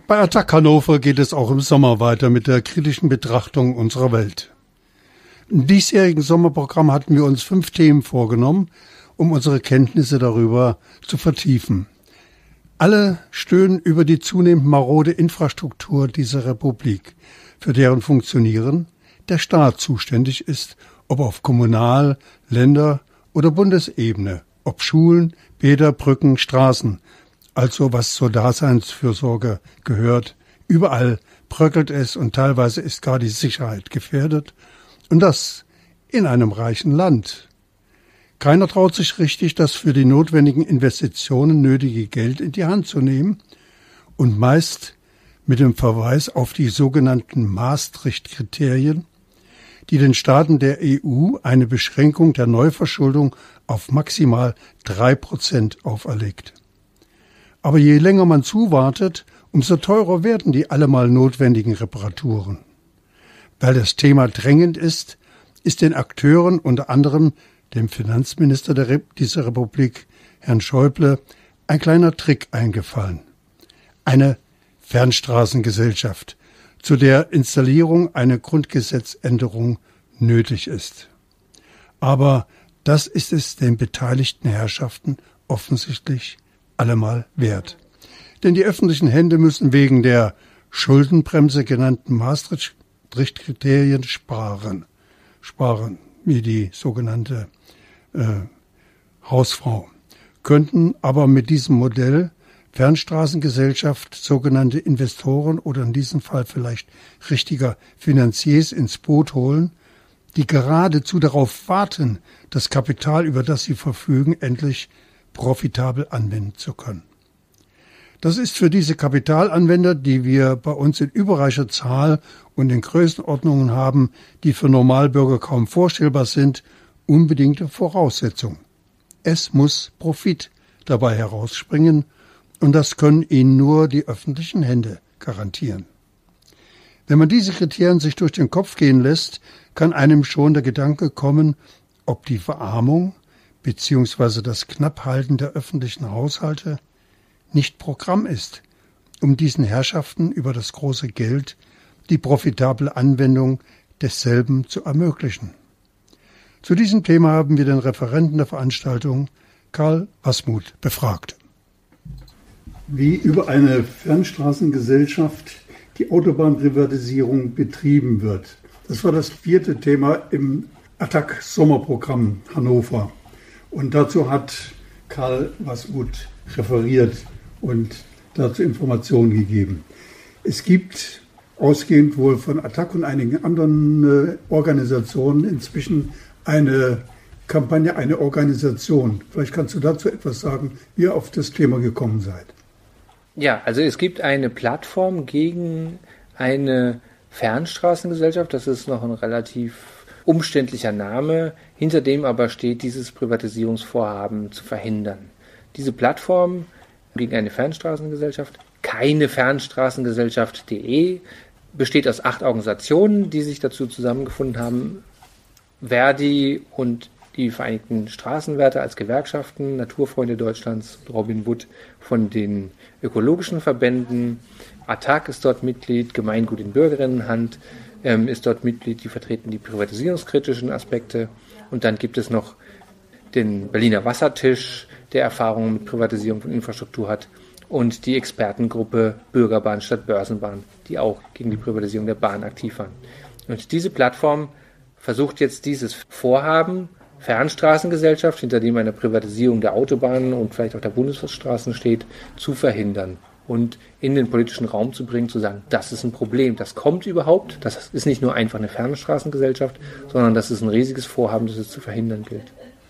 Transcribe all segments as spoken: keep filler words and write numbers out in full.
Bei Attac Hannover geht es auch im Sommer weiter mit der kritischen Betrachtung unserer Welt. Im diesjährigen Sommerprogramm hatten wir uns fünf Themen vorgenommen, um unsere Kenntnisse darüber zu vertiefen. Alle stöhnen über die zunehmend marode Infrastruktur dieser Republik, für deren Funktionieren der Staat zuständig ist, ob auf Kommunal-, Länder- oder Bundesebene, ob Schulen, Bäder, Brücken, Straßen, also was zur Daseinsfürsorge gehört. Überall bröckelt es und teilweise ist gar die Sicherheit gefährdet. Und das in einem reichen Land. Keiner traut sich richtig, das für die notwendigen Investitionen nötige Geld in die Hand zu nehmen und meist mit dem Verweis auf die sogenannten Maastricht-Kriterien, die den Staaten der E U eine Beschränkung der Neuverschuldung auf maximal drei Prozent auferlegt. Aber je länger man zuwartet, umso teurer werden die allemal notwendigen Reparaturen. Weil das Thema drängend ist, ist den Akteuren, unter anderem dem Finanzminister der Re- dieser Republik, Herrn Schäuble, ein kleiner Trick eingefallen. Eine Fernstraßengesellschaft, zu der Installierung einer Grundgesetzänderung nötig ist. Aber das ist es den beteiligten Herrschaften offensichtlich allemal wert. Denn die öffentlichen Hände müssen wegen der Schuldenbremse genannten Maastricht-Kriterien sparen. Sparen, wie die sogenannte äh, Hausfrau. Könnten aber mit diesem Modell Fernstraßengesellschaft sogenannte Investoren oder in diesem Fall vielleicht richtiger Finanziers ins Boot holen, die geradezu darauf warten, das Kapital, über das sie verfügen, endlich profitabel anwenden zu können. Das ist für diese Kapitalanwender, die wir bei uns in überreicher Zahl und in Größenordnungen haben, die für Normalbürger kaum vorstellbar sind, unbedingte Voraussetzung. Es muss Profit dabei herausspringen, und das können ihnen nur die öffentlichen Hände garantieren. Wenn man diese Kriterien sich durch den Kopf gehen lässt, kann einem schon der Gedanke kommen, ob die Verarmung bzw. das Knapphalten der öffentlichen Haushalte nicht Programm ist, um diesen Herrschaften über das große Geld die profitable Anwendung desselben zu ermöglichen. Zu diesem Thema haben wir den Referenten der Veranstaltung, Karl Wasmuth, befragt. Wie über eine Fernstraßengesellschaft die Autobahnprivatisierung betrieben wird. Das war das vierte Thema im Attac Sommerprogramm Hannover. Und dazu hat Karl Wasmuth referiert und dazu Informationen gegeben. Es gibt, ausgehend wohl von Attac und einigen anderen äh, Organisationen, inzwischen eine Kampagne, eine Organisation. Vielleicht kannst du dazu etwas sagen, wie ihr auf das Thema gekommen seid. Ja, also es gibt eine Plattform gegen eine Fernstraßengesellschaft. Das ist noch ein relativ umständlicher Name, hinter dem aber steht, dieses Privatisierungsvorhaben zu verhindern. Diese Plattform gegen eine Fernstraßengesellschaft, keine Fernstraßengesellschaft.de, besteht aus acht Organisationen, die sich dazu zusammengefunden haben. Verdi und die Vereinigten Straßenwärter als Gewerkschaften, Naturfreunde Deutschlands, Robin Wood von den ökologischen Verbänden, Attac ist dort Mitglied, Gemeingut in Bürgerinnenhand ähm, ist dort Mitglied, die vertreten die privatisierungskritischen Aspekte. Und dann gibt es noch den Berliner Wassertisch, der Erfahrungen mit Privatisierung von Infrastruktur hat, und die Expertengruppe Bürgerbahn statt Börsenbahn, die auch gegen die Privatisierung der Bahn aktiv waren. Und diese Plattform versucht jetzt dieses Vorhaben, Fernstraßengesellschaft, hinter dem eine Privatisierung der Autobahnen und vielleicht auch der Bundesstraßen steht, zu verhindern und in den politischen Raum zu bringen, zu sagen, das ist ein Problem, das kommt überhaupt, das ist nicht nur einfach eine Fernstraßengesellschaft, sondern das ist ein riesiges Vorhaben, das es zu verhindern gilt.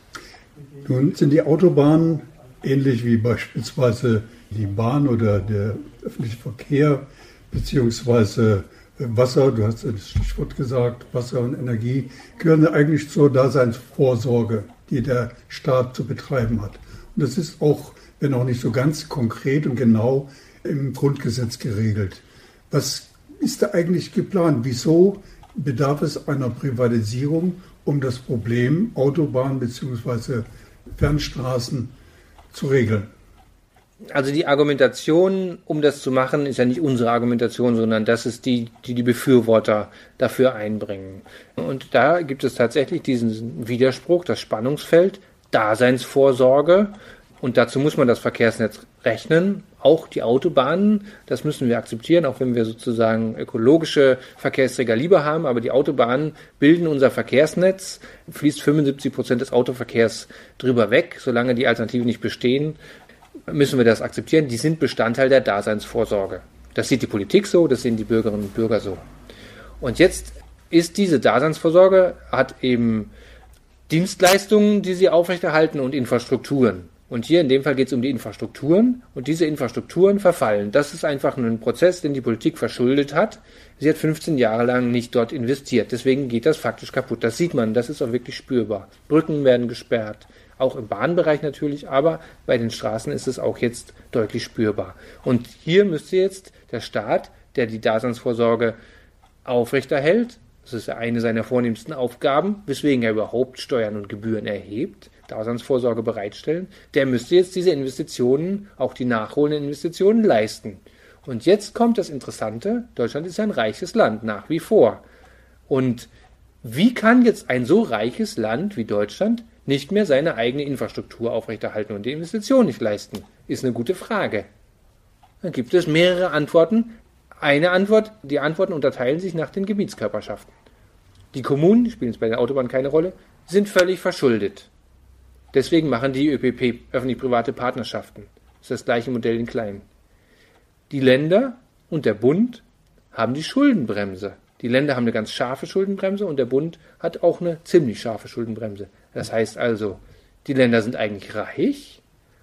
Nun sind die Autobahnen ähnlich wie beispielsweise die Bahn oder der öffentliche Verkehr beziehungsweise Wasser, du hast das Stichwort gesagt, Wasser und Energie, gehören eigentlich zur Daseinsvorsorge, die der Staat zu betreiben hat. Und das ist auch, wenn auch nicht so ganz konkret und genau, im Grundgesetz geregelt. Was ist da eigentlich geplant? Wieso bedarf es einer Privatisierung, um das Problem Autobahn bzw. Fernstraßen zu regeln? Also die Argumentation, um das zu machen, ist ja nicht unsere Argumentation, sondern das ist die, die die Befürworter dafür einbringen. Und da gibt es tatsächlich diesen Widerspruch, das Spannungsfeld, Daseinsvorsorge. Und dazu muss man das Verkehrsnetz rechnen, auch die Autobahnen, das müssen wir akzeptieren, auch wenn wir sozusagen ökologische Verkehrsträger lieber haben, aber die Autobahnen bilden unser Verkehrsnetz, fließt fünfundsiebzig Prozent des Autoverkehrs drüber weg, solange die Alternativen nicht bestehen, müssen wir das akzeptieren, die sind Bestandteil der Daseinsvorsorge. Das sieht die Politik so, das sehen die Bürgerinnen und Bürger so. Und jetzt ist diese Daseinsvorsorge, hat eben Dienstleistungen, die sie aufrechterhalten und Infrastrukturen. Und hier in dem Fall geht es um die Infrastrukturen und diese Infrastrukturen verfallen. Das ist einfach ein Prozess, den die Politik verschuldet hat. Sie hat fünfzehn Jahre lang nicht dort investiert. Deswegen geht das faktisch kaputt. Das sieht man, das ist auch wirklich spürbar. Brücken werden gesperrt, auch im Bahnbereich natürlich, aber bei den Straßen ist es auch jetzt deutlich spürbar. Und hier müsste jetzt der Staat, der die Daseinsvorsorge aufrechterhält, das ist ja eine seiner vornehmsten Aufgaben, weswegen er überhaupt Steuern und Gebühren erhebt, Daseinsvorsorge bereitstellen, der müsste jetzt diese Investitionen, auch die nachholenden Investitionen, leisten. Und jetzt kommt das Interessante, Deutschland ist ja ein reiches Land, nach wie vor. Und wie kann jetzt ein so reiches Land wie Deutschland nicht mehr seine eigene Infrastruktur aufrechterhalten und die Investitionen nicht leisten? Ist eine gute Frage. Dann gibt es mehrere Antworten. Eine Antwort, die Antworten unterteilen sich nach den Gebietskörperschaften. Die Kommunen, spielen jetzt bei den Autobahnen keine Rolle, sind völlig verschuldet. Deswegen machen die ÖPP, öffentlich-private Partnerschaften. Das ist das gleiche Modell in klein. Die Länder und der Bund haben die Schuldenbremse. Die Länder haben eine ganz scharfe Schuldenbremse und der Bund hat auch eine ziemlich scharfe Schuldenbremse. Das heißt also, die Länder sind eigentlich reich,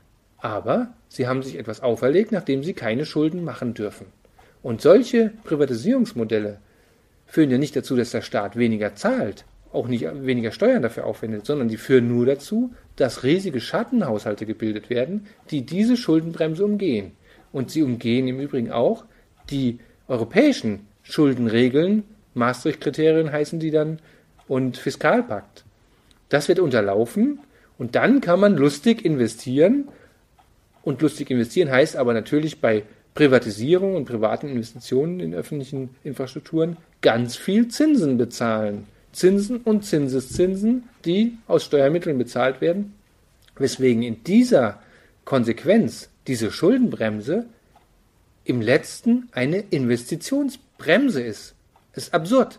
aber sie haben sich etwas auferlegt, nachdem sie keine Schulden machen dürfen. Und solche Privatisierungsmodelle führen ja nicht dazu, dass der Staat weniger zahlt, auch nicht weniger Steuern dafür aufwendet, sondern die führen nur dazu, dass riesige Schattenhaushalte gebildet werden, die diese Schuldenbremse umgehen. Und sie umgehen im Übrigen auch die europäischen Schuldenregeln, Maastricht-Kriterien heißen die dann, und Fiskalpakt. Das wird unterlaufen und dann kann man lustig investieren. Und lustig investieren heißt aber natürlich bei Privatisierung und privaten Investitionen in öffentlichen Infrastrukturen ganz viel Zinsen bezahlen. Zinsen und Zinseszinsen, die aus Steuermitteln bezahlt werden, weswegen in dieser Konsequenz diese Schuldenbremse im letzten eine Investitionsbremse ist. Das ist absurd.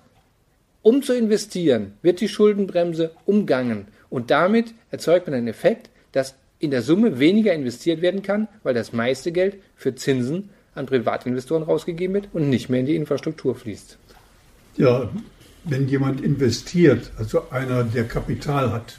Um zu investieren, wird die Schuldenbremse umgangen und damit erzeugt man einen Effekt, dass in der Summe weniger investiert werden kann, weil das meiste Geld für Zinsen an Privatinvestoren rausgegeben wird und nicht mehr in die Infrastruktur fließt. Ja, wenn jemand investiert, also einer, der Kapital hat,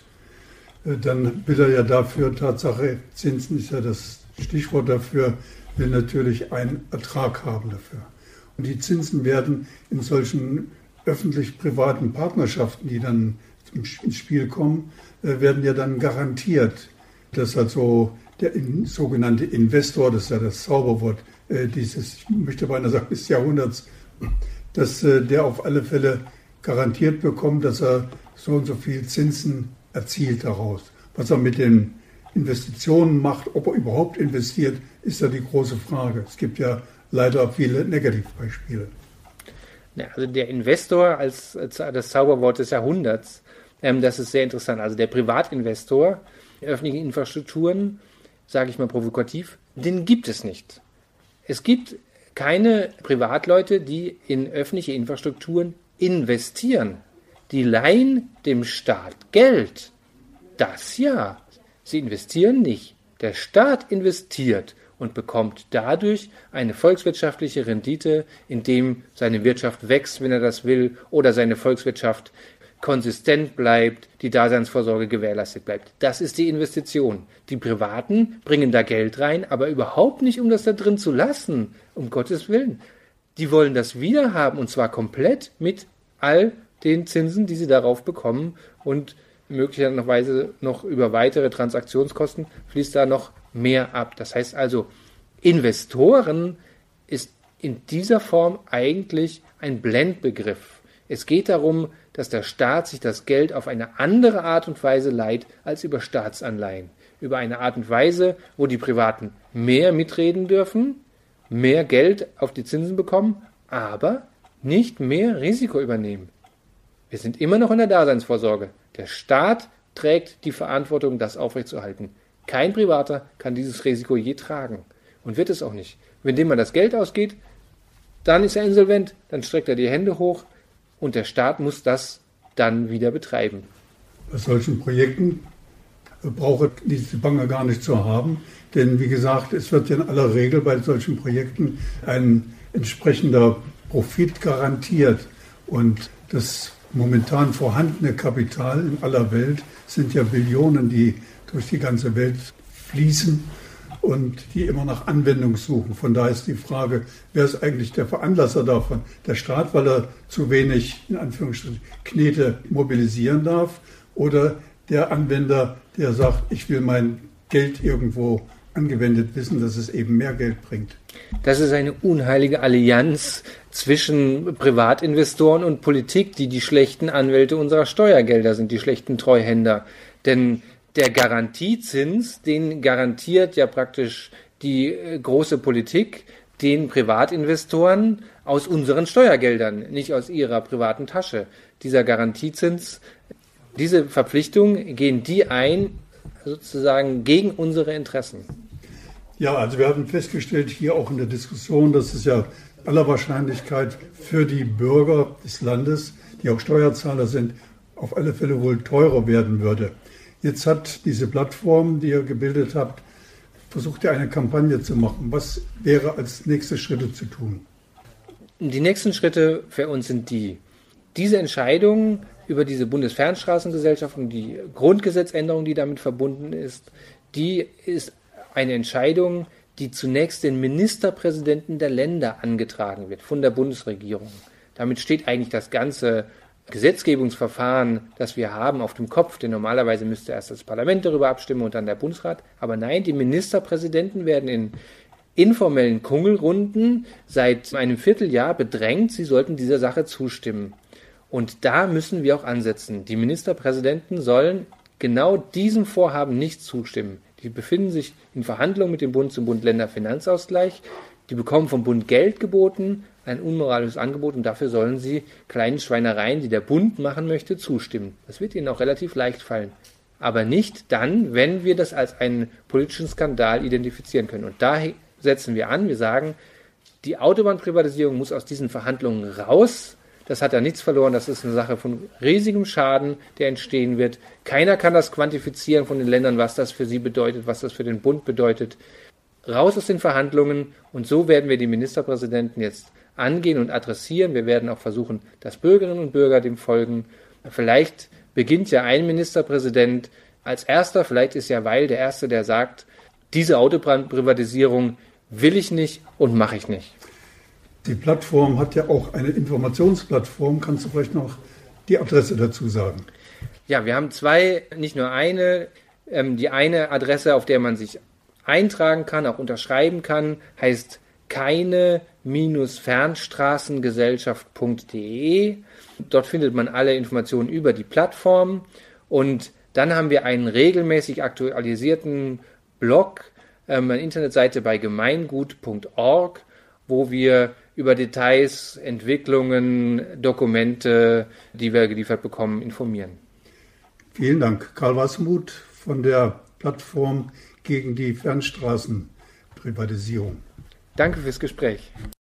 dann will er ja dafür, Tatsache, Zinsen ist ja das Stichwort dafür, will natürlich einen Ertrag haben dafür. Und die Zinsen werden in solchen öffentlich-privaten Partnerschaften, die dann ins Spiel kommen, werden ja dann garantiert, dass also der sogenannte Investor, das ist ja das Zauberwort dieses, ich möchte beinahe sagen, des Jahrhunderts, dass der auf alle Fälle garantiert bekommt, dass er so und so viel Zinsen erzielt daraus. Was er mit den Investitionen macht, ob er überhaupt investiert, ist ja die große Frage. Es gibt ja leider viele Negativbeispiele. Ja, also der Investor als, als das Zauberwort des Jahrhunderts, ähm, das ist sehr interessant. Also der Privatinvestor in öffentlichen Infrastrukturen, sage ich mal provokativ, den gibt es nicht. Es gibt keine Privatleute, die in öffentliche Infrastrukturen investieren. Die leihen dem Staat Geld. Das ja. Sie investieren nicht. Der Staat investiert und bekommt dadurch eine volkswirtschaftliche Rendite, indem seine Wirtschaft wächst, wenn er das will, oder seine Volkswirtschaft konsistent bleibt, die Daseinsvorsorge gewährleistet bleibt. Das ist die Investition. Die Privaten bringen da Geld rein, aber überhaupt nicht, um das da drin zu lassen, um Gottes Willen. Die wollen das wiederhaben und zwar komplett mit all den Zinsen, die sie darauf bekommen und möglicherweise noch über weitere Transaktionskosten fließt da noch mehr ab. Das heißt also, Investoren ist in dieser Form eigentlich ein Blendbegriff. Es geht darum, dass der Staat sich das Geld auf eine andere Art und Weise leiht als über Staatsanleihen. über eine Art und Weise, wo die Privaten mehr mitreden dürfen, mehr Geld auf die Zinsen bekommen, aber nicht mehr Risiko übernehmen. Wir sind immer noch in der Daseinsvorsorge. Der Staat trägt die Verantwortung, das aufrechtzuerhalten. Kein Privater kann dieses Risiko je tragen und wird es auch nicht. Wenn dem mal das Geld ausgeht, dann ist er insolvent, dann streckt er die Hände hoch und der Staat muss das dann wieder betreiben. Bei solchen Projekten braucht diese Bange gar nicht zu haben, denn wie gesagt, es wird ja in aller Regel bei solchen Projekten ein entsprechender Profit garantiert und das momentan vorhandene Kapital in aller Welt sind ja Billionen, die durch die ganze Welt fließen und die immer nach Anwendung suchen. Von daher ist die Frage, wer ist eigentlich der Veranlasser davon? Der Staat, weil er zu wenig, in Anführungsstrichen, Knete mobilisieren darf, oder der Anwender, der sagt, ich will mein Geld irgendwo angewendet wissen, dass es eben mehr Geld bringt. Das ist eine unheilige Allianz zwischen Privatinvestoren und Politik, die die schlechten Anwälte unserer Steuergelder sind, die schlechten Treuhänder. Denn der Garantiezins, den garantiert ja praktisch die äh, große Politik den Privatinvestoren aus unseren Steuergeldern, nicht aus ihrer privaten Tasche. Dieser Garantiezins, diese Verpflichtung gehen die ein, sozusagen gegen unsere Interessen. Ja, also wir haben festgestellt hier auch in der Diskussion, dass es ja aller Wahrscheinlichkeit für die Bürger des Landes, die auch Steuerzahler sind, auf alle Fälle wohl teurer werden würde. Jetzt hat diese Plattform, die ihr gebildet habt, versucht ihr eine Kampagne zu machen. Was wäre als nächste Schritte zu tun? Die nächsten Schritte für uns sind die, diese Entscheidung über diese Bundesfernstraßengesellschaft und die Grundgesetzänderung, die damit verbunden ist, die ist eine Entscheidung, die zunächst den Ministerpräsidenten der Länder angetragen wird, von der Bundesregierung. Damit steht eigentlich das ganze Gesetzgebungsverfahren, das wir haben, auf dem Kopf, denn normalerweise müsste erst das Parlament darüber abstimmen und dann der Bundesrat. Aber nein, die Ministerpräsidenten werden in informellen Kungelrunden seit einem Vierteljahr bedrängt, sie sollten dieser Sache zustimmen. Und da müssen wir auch ansetzen. Die Ministerpräsidenten sollen genau diesem Vorhaben nicht zustimmen. Die befinden sich in Verhandlungen mit dem Bund zum Bund-Länder-Finanzausgleich. Die bekommen vom Bund Geld geboten, ein unmoralisches Angebot, und dafür sollen sie kleinen Schweinereien, die der Bund machen möchte, zustimmen. Das wird ihnen auch relativ leicht fallen. Aber nicht dann, wenn wir das als einen politischen Skandal identifizieren können. Und da setzen wir an, wir sagen, die Autobahnprivatisierung muss aus diesen Verhandlungen raus. Das hat ja nichts verloren, das ist eine Sache von riesigem Schaden, der entstehen wird. Keiner kann das quantifizieren von den Ländern, was das für sie bedeutet, was das für den Bund bedeutet. Raus aus den Verhandlungen, und so werden wir die Ministerpräsidenten jetzt angehen und adressieren. Wir werden auch versuchen, dass Bürgerinnen und Bürger dem folgen. Vielleicht beginnt ja ein Ministerpräsident als Erster, vielleicht ist ja Weil der Erste, der sagt, diese Autobahnprivatisierung will ich nicht und mache ich nicht. Die Plattform hat ja auch eine Informationsplattform. Kannst du vielleicht noch die Adresse dazu sagen? Ja, wir haben zwei, nicht nur eine. Ähm, die eine Adresse, auf der man sich eintragen kann, auch unterschreiben kann, heißt keine-fernstraßengesellschaft punkt de. Dort findet man alle Informationen über die Plattform. Und dann haben wir einen regelmäßig aktualisierten Blog, ähm, eine Internetseite bei gemeingut punkt org, wo wir über Details, Entwicklungen, Dokumente, die wir geliefert bekommen, informieren. Vielen Dank. Karl Wasmuth von der Plattform gegen die Fernstraßenprivatisierung. Danke fürs Gespräch.